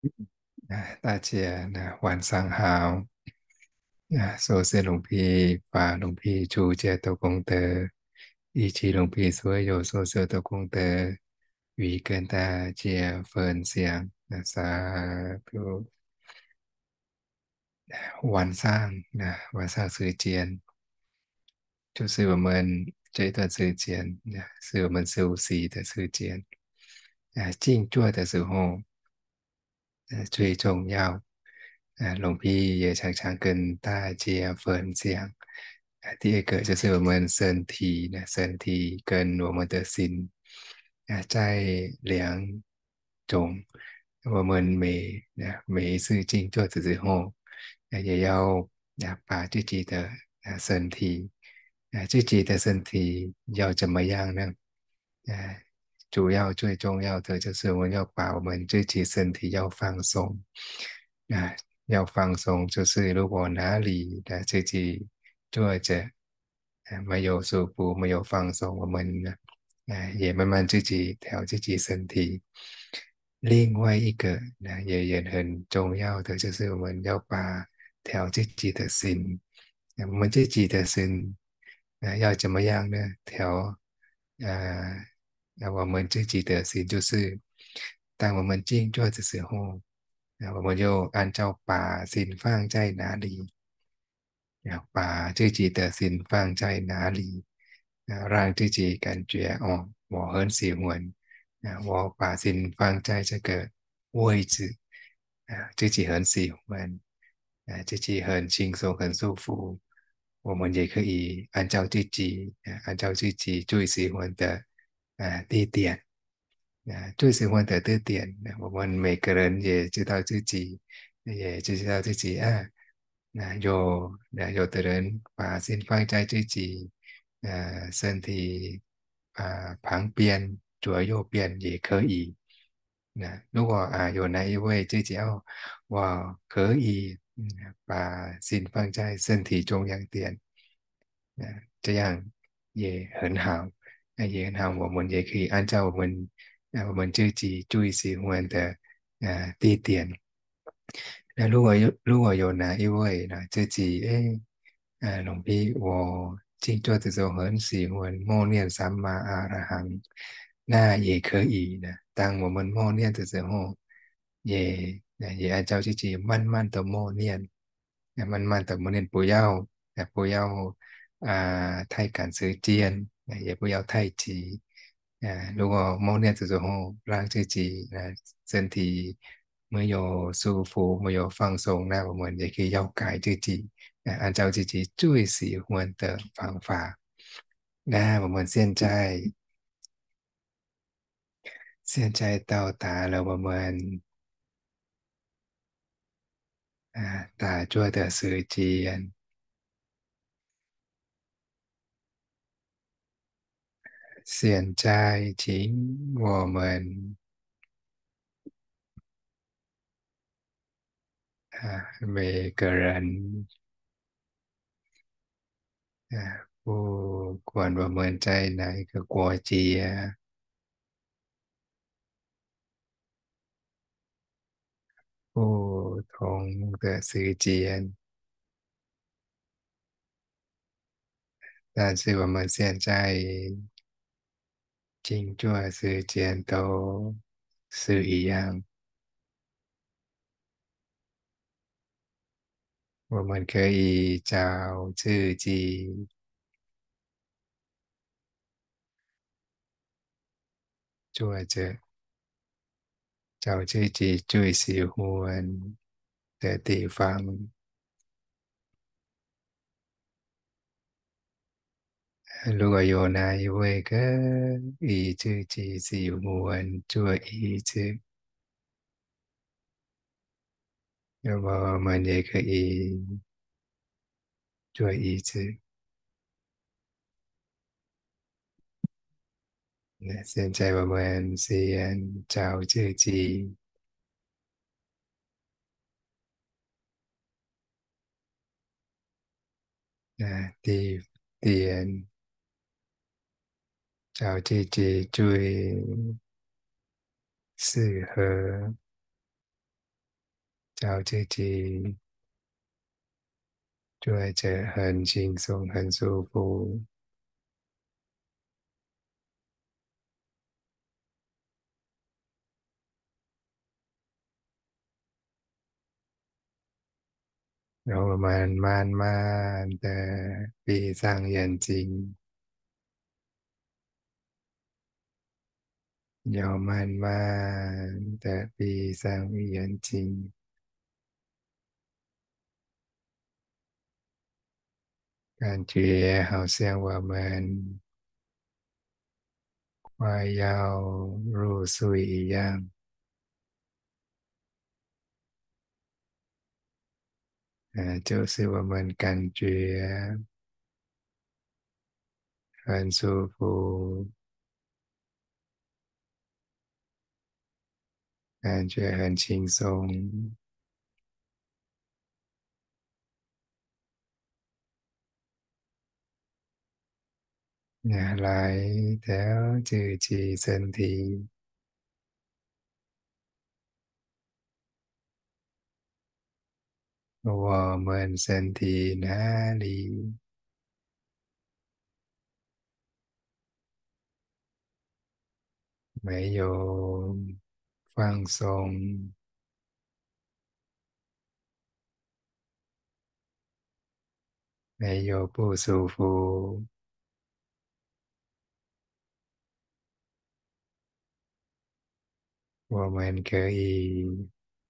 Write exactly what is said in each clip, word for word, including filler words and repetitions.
啊，大姐，那晚上好。啊，首先龙皮把龙皮出家的功德，以及龙皮所有所做的功德，与跟大家分享。那啥，就晚上，那晚上时间，就是我们这段时间，那是我们休息的时间。啊，静坐的时候，呃，最重要。啊，龙皮也常常跟大家分享。啊，第二个就是我们身体呢，身体跟我们的心啊，在两种。我们每啊每一次静坐的时候，啊，也要啊把自己的啊身体啊自己的身体要怎么样呢？啊，主要最重要的就是我们要把我们自己身体要放松。啊，要放松，就是如果哪里的自己坐着，啊，没有舒服，没有放松，我们呢，啊，也慢慢自己调自己身体。另外一个呢，也也很重要的，就是我们要把调自己的心。啊我们自己的心，啊，要怎么样呢？调，呃，那我们自己的心就是，当我们静坐的时候，那我们就按照把心放在哪里，要把自己的心放在哪里，啊，让自己感觉哦，我很喜欢。啊，我把心放在这个位置，啊，自己很喜欢。啊，自己很轻松很舒服。我们也可以按照自己，啊，按照自己最喜欢的啊地点。啊，最喜欢的地点，啊我们每个人也知道自己，也知道自己啊。那有那有的人把心放在自己呃身体啊、旁边左右边也可以。那如果啊有哪一位自己哦，我可以嗯把心放在身体中央点。啊，这样也很好。那也很好，我们也可以按照我们啊我们自己最喜欢的呃地点。那如果有如果有哪一位呢自己诶，呃，龙พี่我静坐的时候很喜欢默念三玛阿拉罕，那也可以的。当我们默念的时候，也也按照自己慢慢的默念。那慢慢的默念，不要呃不要啊、太赶时间，呃也不要太急。呃，如果默念的时候让自己呃身体没有舒服，没有放松，那我们也可以要改自己，呃按照自己最喜欢的方法。那我们现在现在到达了我们啊打坐的时间。现在请我们啊每个人啊不管我们在哪一个国家，不同的时间，但是我们现在静坐时间都是一样。我们可以找自己坐着，找自己最喜欢的地方。如果有哪一位可以自己喜欢坐椅子，那么我们也可以坐椅子。那现在我们先找自己啊地点，找自己最适合找自己觉得很轻松、很舒服。然后慢慢慢的闭上眼睛，要慢慢的闭上眼睛，感觉好像我们快要入睡一样。呃，就是我们感觉很舒服，感觉很轻松。拿来调自己身体，我们身体哪里没有放松，没有不舒服，我们可以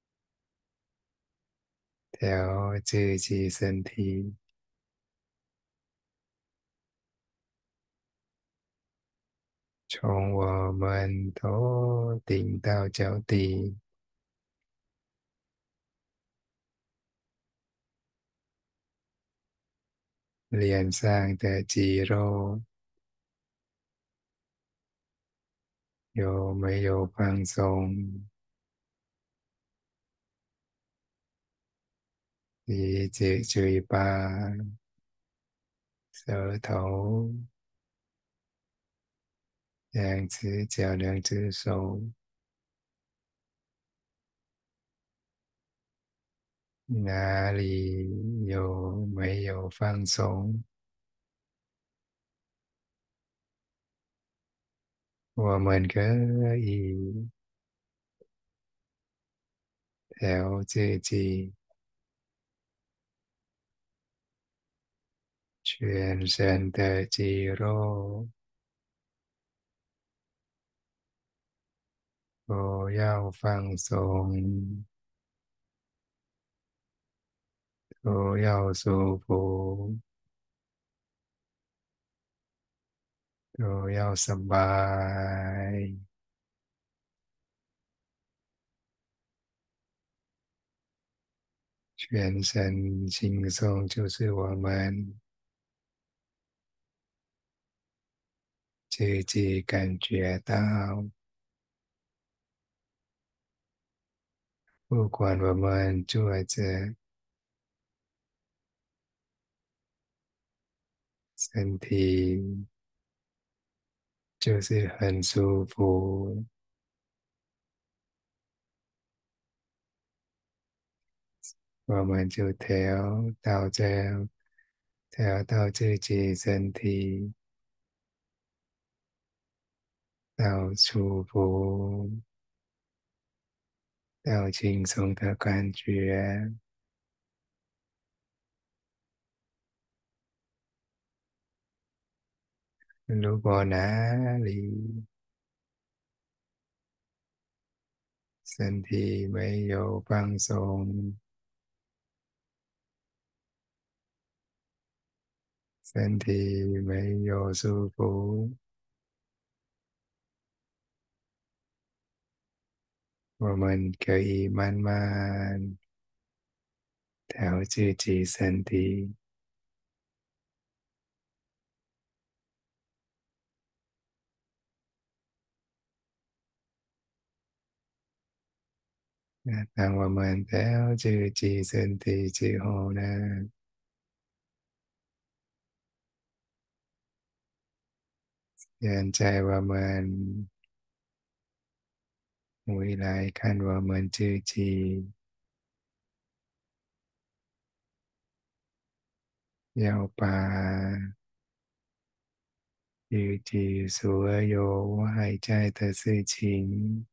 调自己身体，从我们头顶到脚底，脸上的肌肉有没有放松？鼻子、嘴巴、舌头、两只脚、两只手，哪里有没有放松？我们可以调自己全身的肌肉，都要放松，都要舒服，都要สบาย。全身轻松就是我们自己感觉到，不管我们坐着，身体就是很舒服，我们就调到这样，调到自己身体到舒服，到轻松的感觉。如果哪里身体没有放松，身体没有舒服，我们可以慢慢调自己身体。那当我们调自己身体之后呢，现在我们回来看我们自己要把以及所有还在的事情，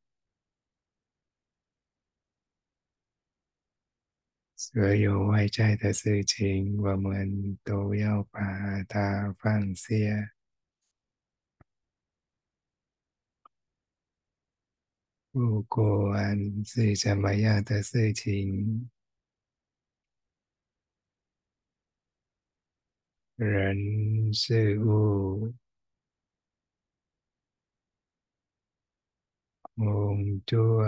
所有外在的事情，我们都要把它放下。不管是什么样的事情，人、事物、工作、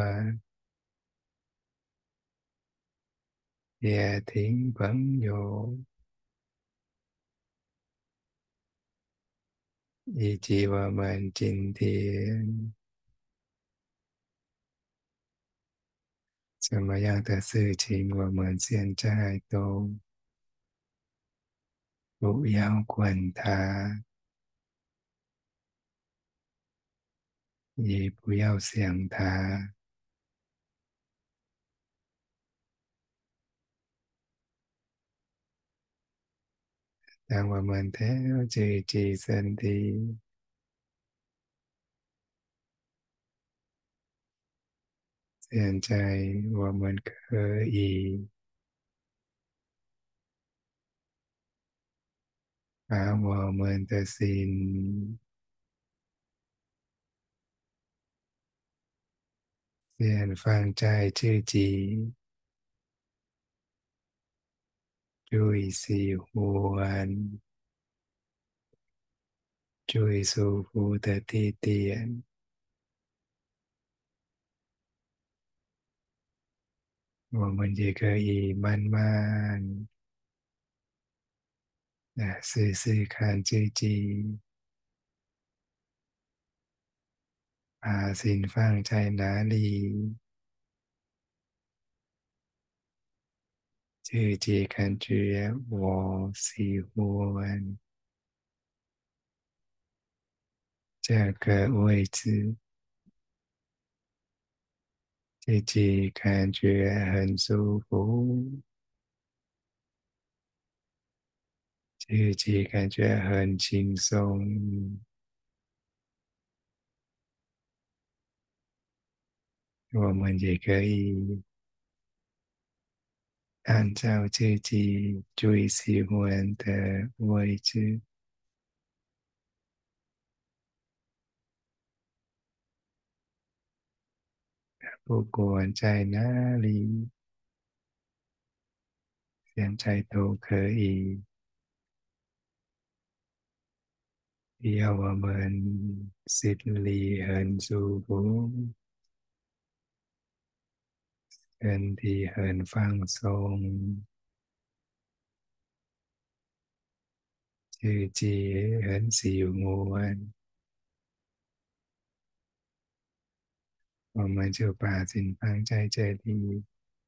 家庭、朋友，以及我们今天什么样的事情，我们现在都不要管它，也不要想它。当我们调节自身体，现在我们可以把我们的心先放在自己最喜欢、最舒服的地点，我们也可以慢慢的试试看自己把心放在哪里，自己感觉我喜欢这个位置，自己感觉很舒服，自己感觉很轻松，我们也可以按照自己最喜欢的位置，不管在哪里，现在都可以。只要我们心里很舒服，身体很放松，自己也很喜欢，我们就把心放在这里。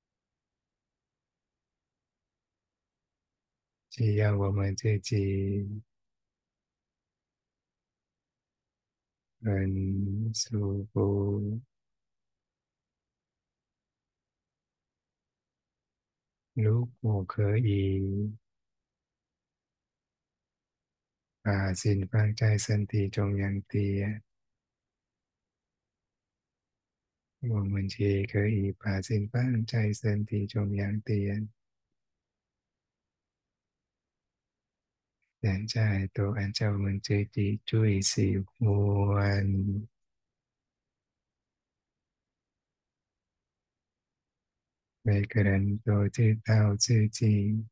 只要我们自己很舒服，如果可以把心放在身体中央点，我们也可以把心放在身体中央点。现在都按照我们自己最喜欢，每个人都知道自己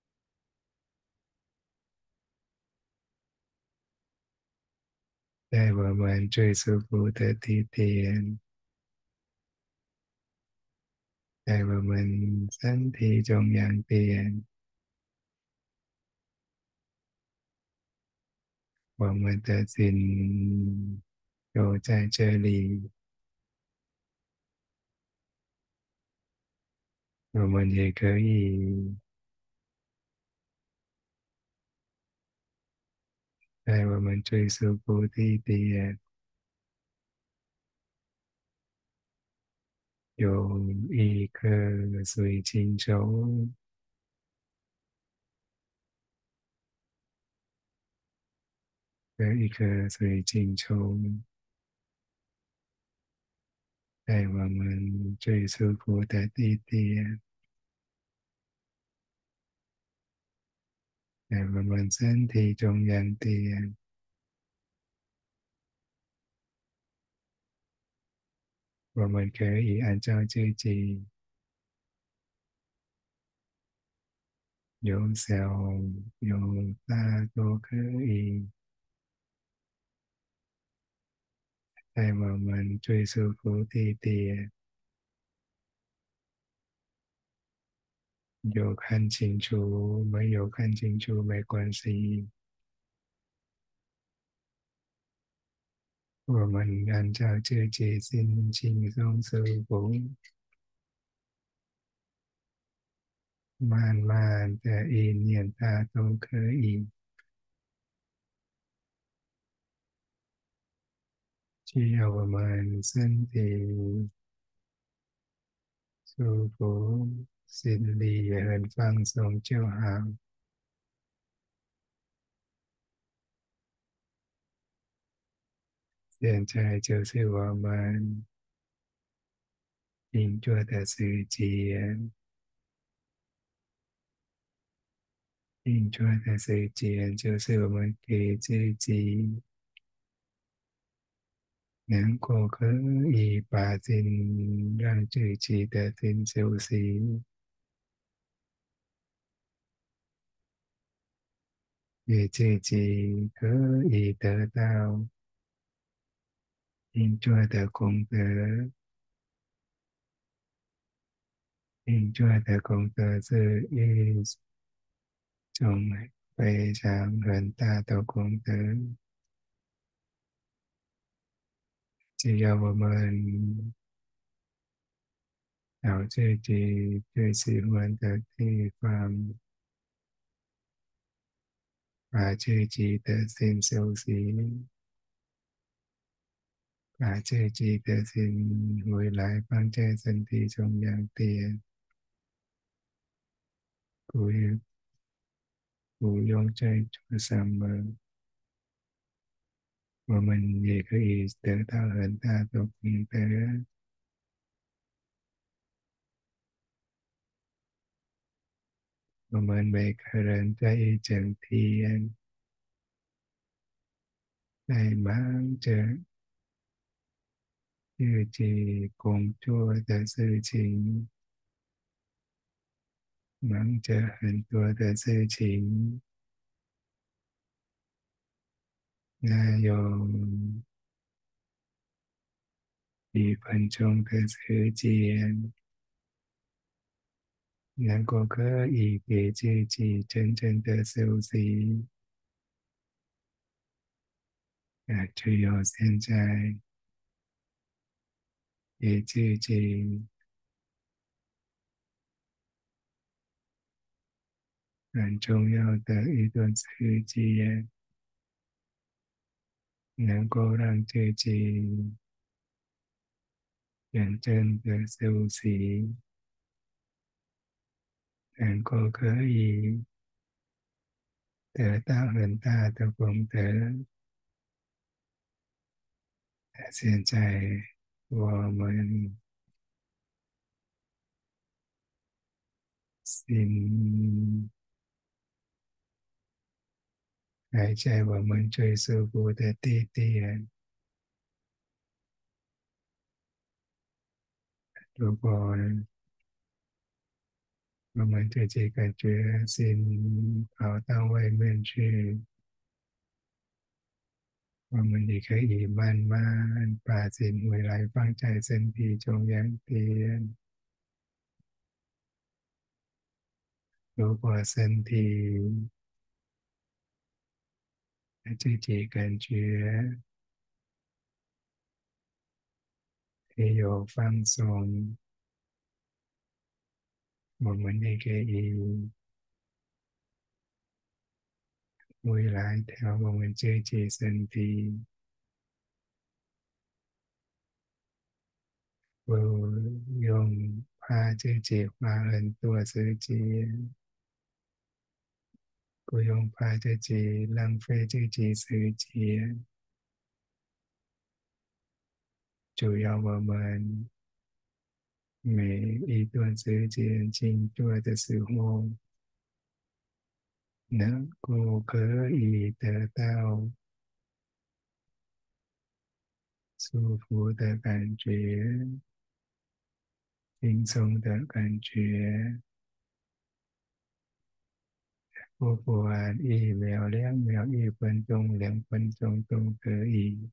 在我们最舒服的地点，在我们身体中央点，我们的心都在这里，我们也可以在我们最舒服的地点，有一颗水晶球的一颗水晶球，在我们最舒服的地点，在我们身体中央点，我们可以按照自己有小有大都可以，在我们最舒服地点，有看清楚，没有看清楚没关系。我们按照自己心情松舒服，慢慢的一念它都可以。只要我们身体舒服，心里也很放松就好。现在就是我们运作的时间，运作的时间就是我们给自己能够可以把心让自己的心休息，给自己可以得到运作的功德。运作的功德是一种非常很大的功德。只要我们找自己最喜欢的地方，把自己的心休息，把自己的心回来放在身体中央点，不用不用再做什么，我们也可以得到很大的功德。我们每个人在一整天在忙着自己工作的事情，忙着很多的事情，那有一分钟的时间，能够可以给自己真正的休息，那只有现在给自己很重要的一段时间，能够让自己真正的休息，能够可以得到很大的功德。现在我们心还在我们最舒服的地点。如果我们自己感觉心跑到外面去，我们也可以慢慢把心回来放在身体中央点。如果身体自己感觉也有放松，我们也可以回来调我们自己身体，不用怕自己花很多时间， 不用怕自己浪费自己时间，只要我们每一段时间静坐的时候，能够可以得到舒服的感觉、轻松的感觉，不管一秒、两秒、一分钟、两分钟都可以，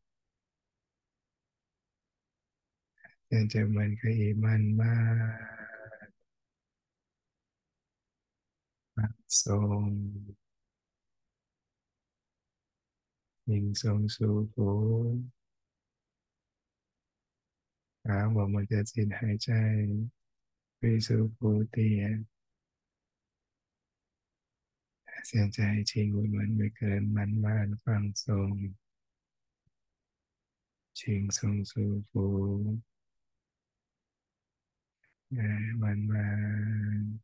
但这มัน可以慢慢放松、轻松舒服。把我们的心还在飞速不点。现在请我们每个人慢慢放松，轻松舒服，来慢慢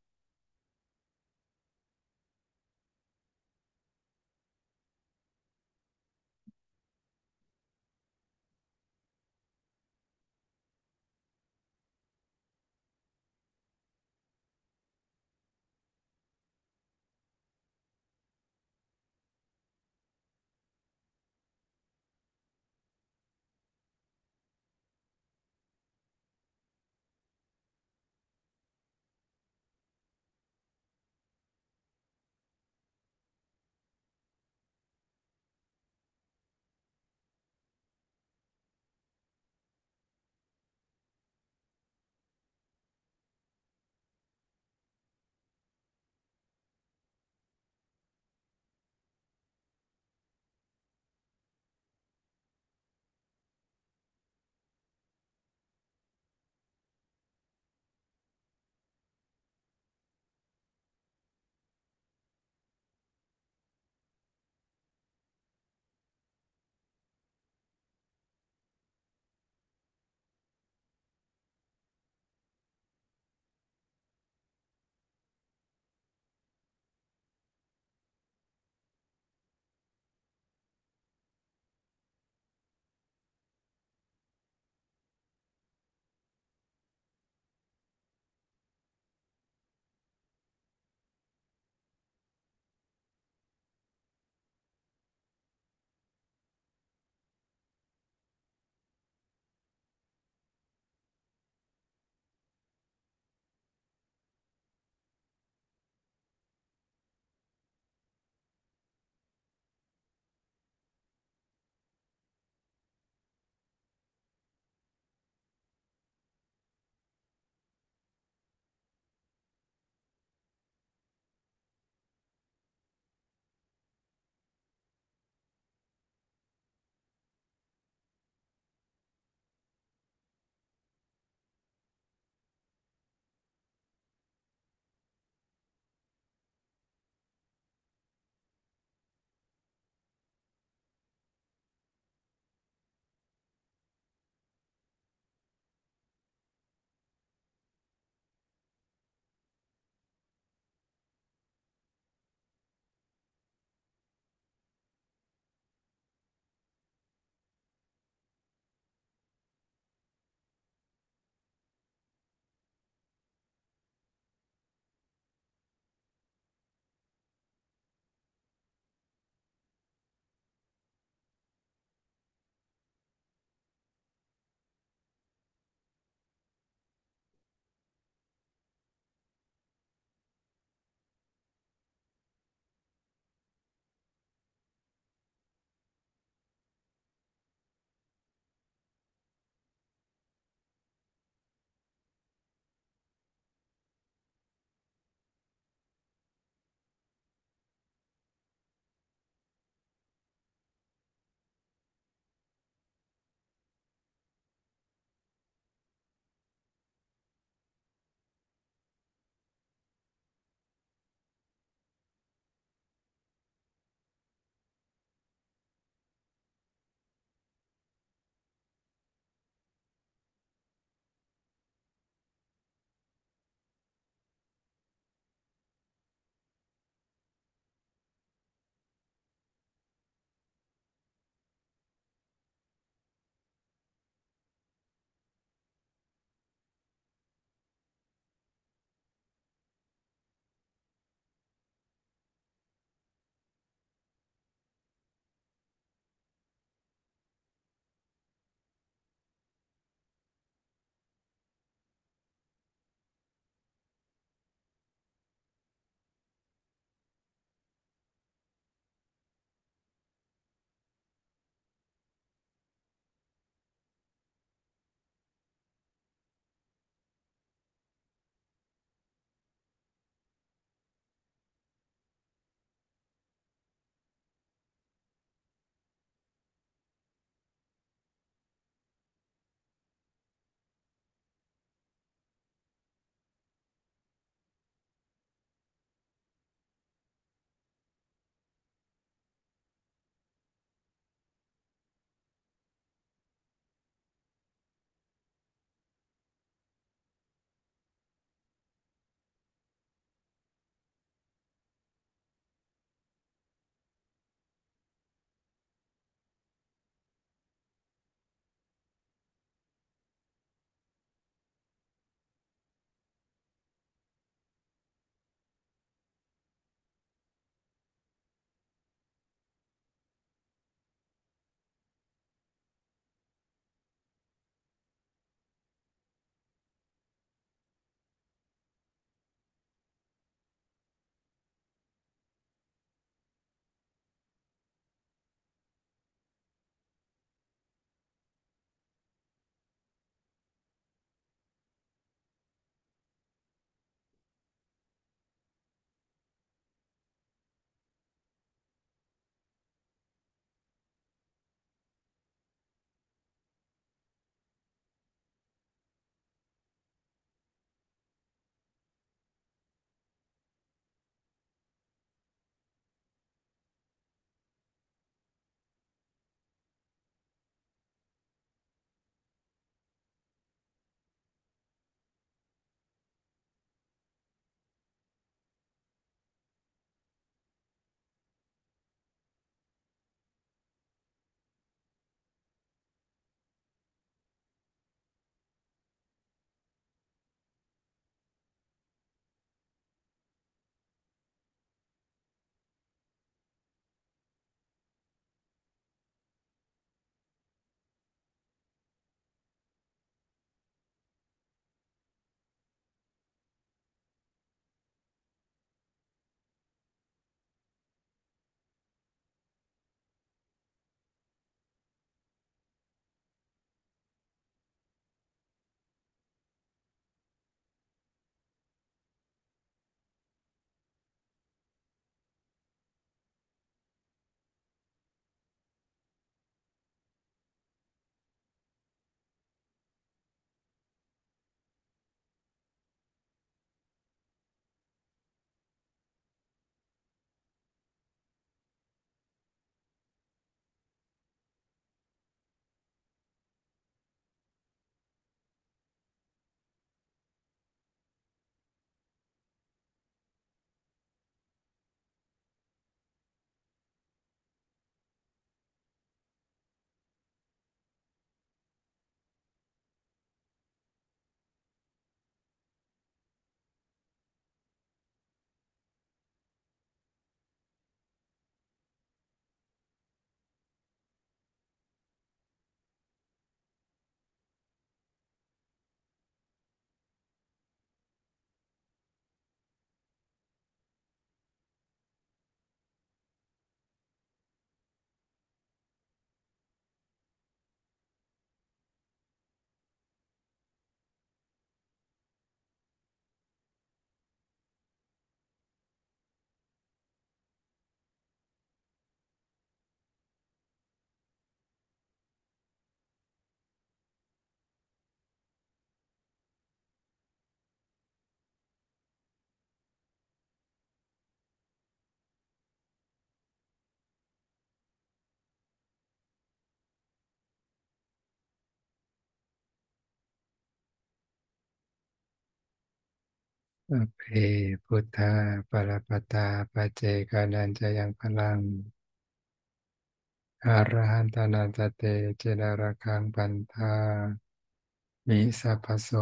อเพพุทธาปรปตาปัจเจกานันจะยังพลังอรหันตานันตเตเจนาระคังปันธามิสัพพโส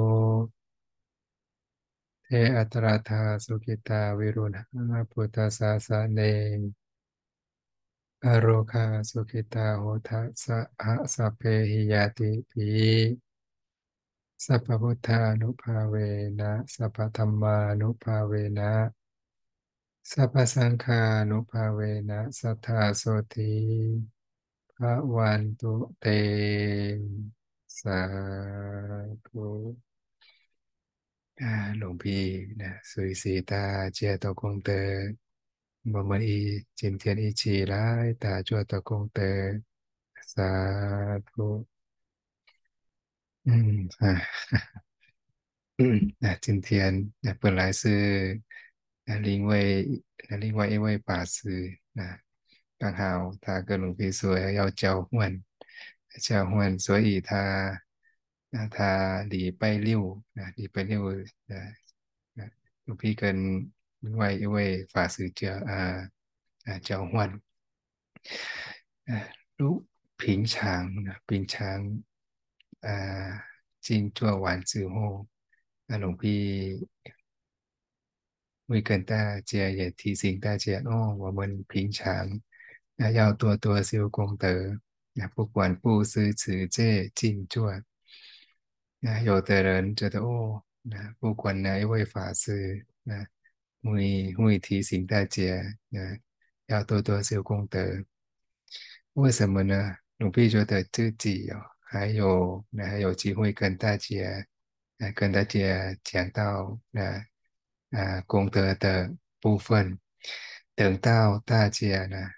เทอัตราธาสุกิตาวิรุณหาพุทธสาสะเนอโรคาสุขิตาโหทัสสะหะสัพเพหิยาติปิสัพพพุทธานุภาเวนะสัพพธัมมานุภาเวนะสัพพสังฆานุภาเวนะสัทธาโสติภะวันตุเตสาธุอ่าหลวงพี่นะสุยสีตาเจียตอคงเตอบมันอีจิมเทียนอีชีร้ายตาจัวตอคงเตสาธุอืมอ่า 嗯，那今天那本来是那另外那另外一位法师，那刚好他跟卢比说要交换，交换，所以他那他礼拜六那礼拜六呃呃卢比跟另外一位法师交啊啊交换，呃，如平常呢，平常啊静坐完之后。那หลวงพี่会跟大家也提醒大家哦，我们平常那要多多修功德，那不管布施、持戒、静坐，那有的人觉得哦，那不管哪一位法师，那会会提醒大家，那要多多修功德。为什么呢？鲁碧觉得自己哦，还有那还有机会跟大家，呃，跟大家讲到那啊功德的部分，等到大家呢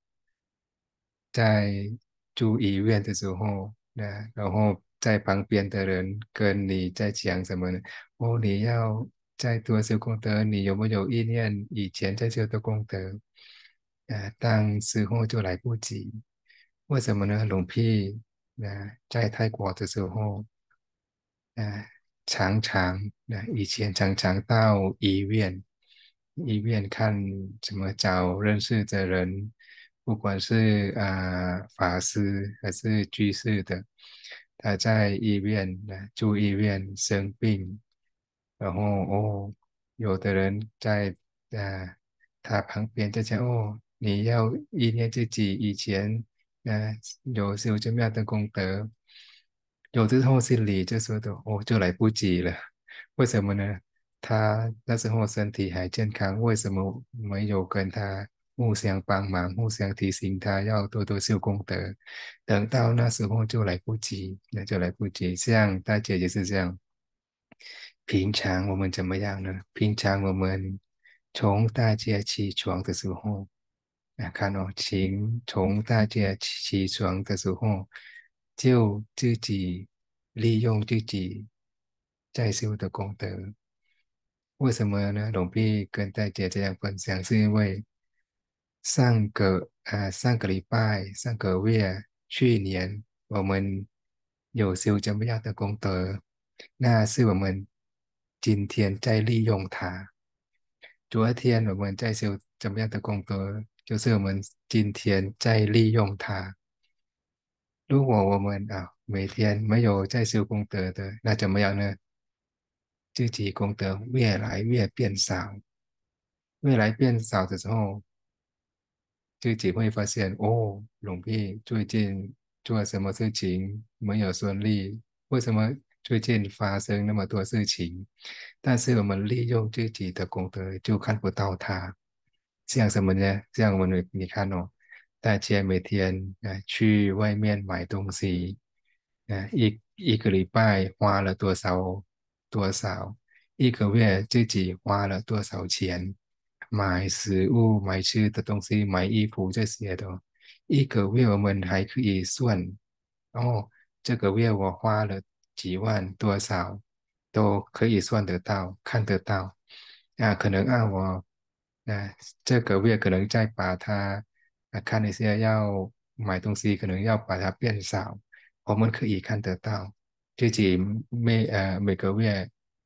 在住医院的时候，那然后在旁边的人跟你在讲什么呢？哦，你要再多修功德，你有没有意念以前在修的功德？呃，当时候就来不及。为什么呢？หลวงพี่นะ在泰国的时候，呃，常常那以前常常到医院，医院看怎么找认识的人，不管是啊、呃法师还是居士的，他在医院呢住医院生病，然后哦，有的人在啊、他旁边就讲哦，你要意念自己以前呃有修这么样的功德，有之后心里就说的哦，就来不及了。为什么呢？他那时候身体还健康，为什么没有跟他互相帮忙、互相提醒他要多多修功德？等到那时候就来不及，那就来不及。像大姐也是这样。平常我们怎么样呢？平常我们从大家起床的时候，啊，看哦，请从大家起床的时候，就自己利用自己在修的功德。为什么呢？龙碧跟大家这样分享，是因为上个啊上个礼拜、上个月、去年我们有修这么样的功德，那是我们今天在利用它。昨天我们在修怎么样的功德，就是我们今天在利用它。如果我们啊每天没有在修功德的，那怎么样呢？自己功德越来越变少，越来变少的时候，自己会发现哦，龙พี่最近做什么事情没有顺利？为什么最近发生那么多事情？但是我们利用自己的功德就看不到它。像什么呢？像我们你看哦，大家每天啊去外面买东西，啊一一个礼拜花了多少多少，一个月自己花了多少钱？买食物、买吃的东西、买衣服这些的，一个月我们还可以算，哦，这个月我花了几万多少，都可以算得到、看得到。啊，可能啊，我啊这个月可能再把它啊看一下，要买东西可能要把它变少，我们可以看得到自己每呃每个月。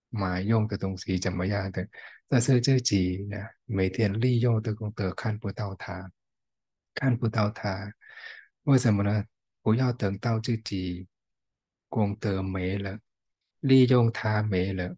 买用的东西怎么样的，但是自己呢，每天利用的功德看不到它，看不到它，为什么呢？不要等到自己功德没了，利用它没了，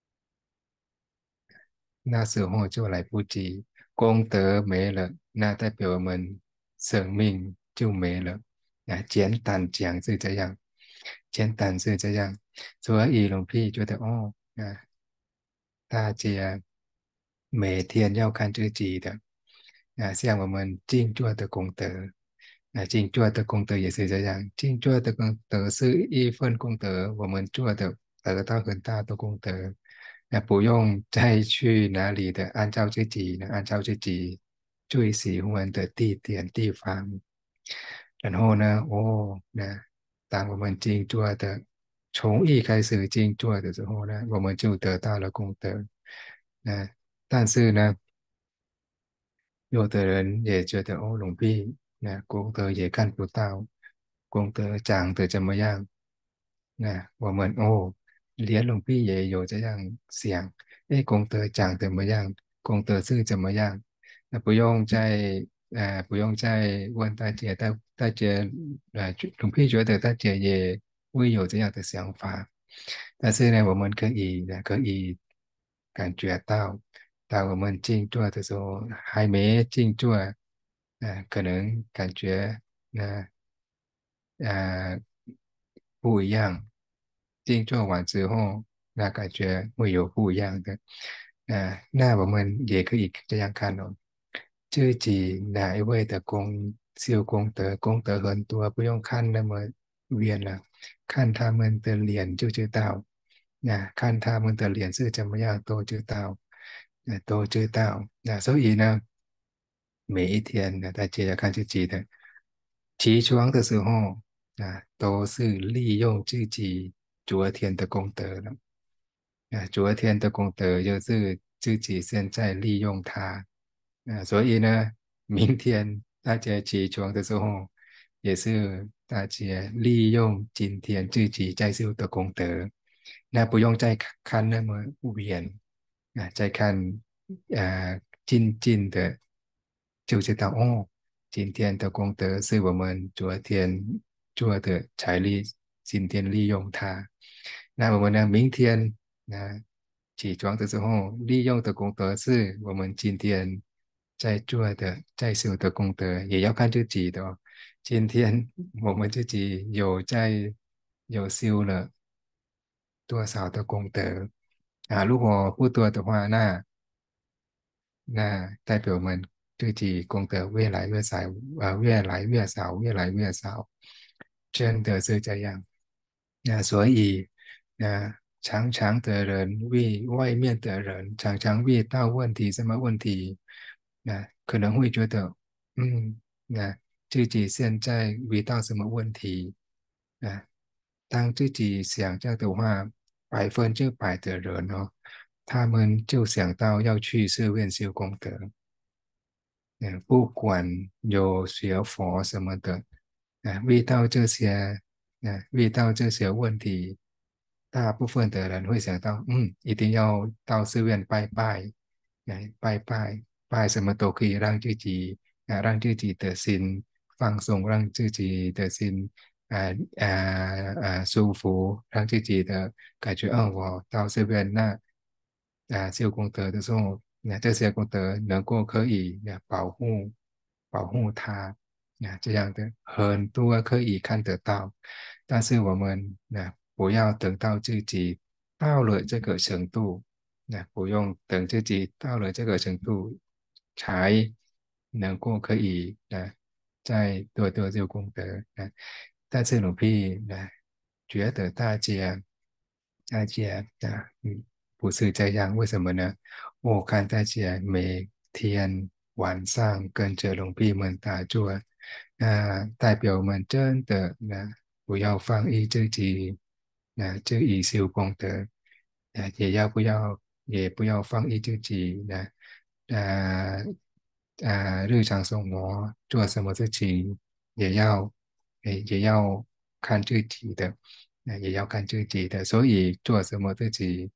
那时候就来不及。功德没了，那代表我们生命就没了。啊，简单讲是这样，简单是这样。所以หลวงพี่觉得哦，啊，大家每天要看自己的，啊，像我们静坐的功德，啊，静坐的功德也是这样，静坐的功德是一份功德，我们做的得到很大的功德，那不用再去哪里的，按照自己呢，按照自己最喜欢的地点地方，然后呢，哦，那当我们静坐的从一开始静坐的时候呢，我们就得到了功德。那但是呢，有的人也觉得哦，龙币那功德也看不到，功德长得怎么样？那我们哦，连龙币也有这样想，哎，功德长怎么样？功德是怎么样？那不用再呃，不用再问大家，大大家呃，龙币觉得大家也会有这样的想法，但是呢，我们可以呢，可以感觉到。当我们静坐的时候，还没静坐，呃，可能感觉呃呃不一样。静坐完之后，那感觉会有不一样的。呃，那我们也可以这样看哦，自己哪一位的功修功德，功德很多，不用看那么远了，看他们的脸就知道。那看他们的脸是怎么样都知道。那都知道。那所以呢，每一天呢，大家要看自己的。起床的时候啊，都是利用自己昨天的功德了。啊，昨天的功德就是自己现在利用它。啊，所以呢，明天大家起床的时候，也是大家利用今天自己在修的功德。那不用再看看那么远。啊，再看呃静静的就知道哦，今天的功德是我们昨天做的财力，今天利用它。那我们呢，明天那起床的时候利用的功德是我们今天在做的在修的功德，也要看自己的哦。今天我们自己有在有修了多少的功德啊？如果不多的话，那那代表我们自己功德越来越少，呃，越来越少，越来越少，真的是这样。那所以，那常常的人为外面的人常常遇到问题，什么问题？那可能会觉得，嗯，那自己现在遇到什么问题？啊，当自己想这样的话，百分之百的人哦，他们就想到要去寺院修功德。嗯，不管有学佛什么的，啊，遇到这些，啊，遇到这些问题，大部分的人会想到，嗯，一定要到寺院拜拜，哎，拜拜，拜什么都可以让自己啊，让自己的心放松，让自己的心啊啊啊舒服，让自己的感觉，哦，我到寺院那啊修功德的时候，那这些功德能够可以啊保护保护他啊这样的很多可以看得到，但是我们啊不要等到自己到了这个程度。那不用等自己到了这个程度，才能够可以啊，再多多做功德啊。但是鲁พี่呢，觉得大家大家啊，嗯，不是这样，为什么呢？我看大家每天晚上跟着龙币们打坐，那代表们真的呢，不要放逸自己，那就以修功德。呃，也要不要也不要放逸自己呢，呃呃，日常生活做什么事情也要也也要看自己的，呃，也要看自己的，所以做什么自己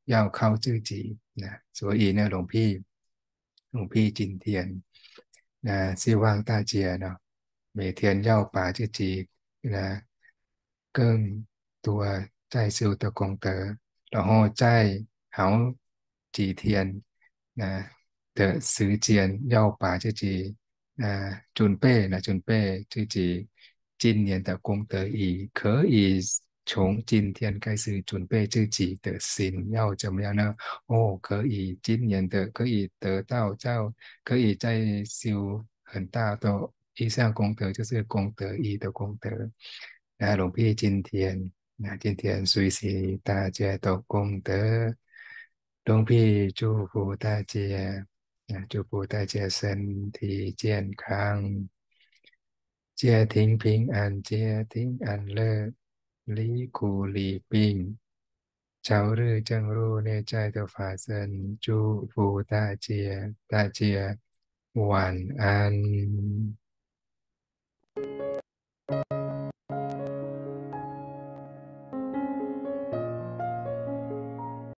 要靠自己นะ所以呢หลวงพี่หลวงพี่จินเทียนนะ希望大家呢每天要把自己呢更多在修的功德，然后在好几天นะ的时间要把自己呃准备呢准备自己今年的功德以可以从今天开始准备自己的心要怎么样呢？哦，可以今年的可以得到到可以再修很大的一项功德，就是功德一的功德。那หลวงพี่今天那今天随喜大家的功德，หลวงพี่祝福大家。啊，祝福大家身体健康，家庭平安，家庭安乐，离苦离病，早日正入内在的法身。祝福大家，大家晚安。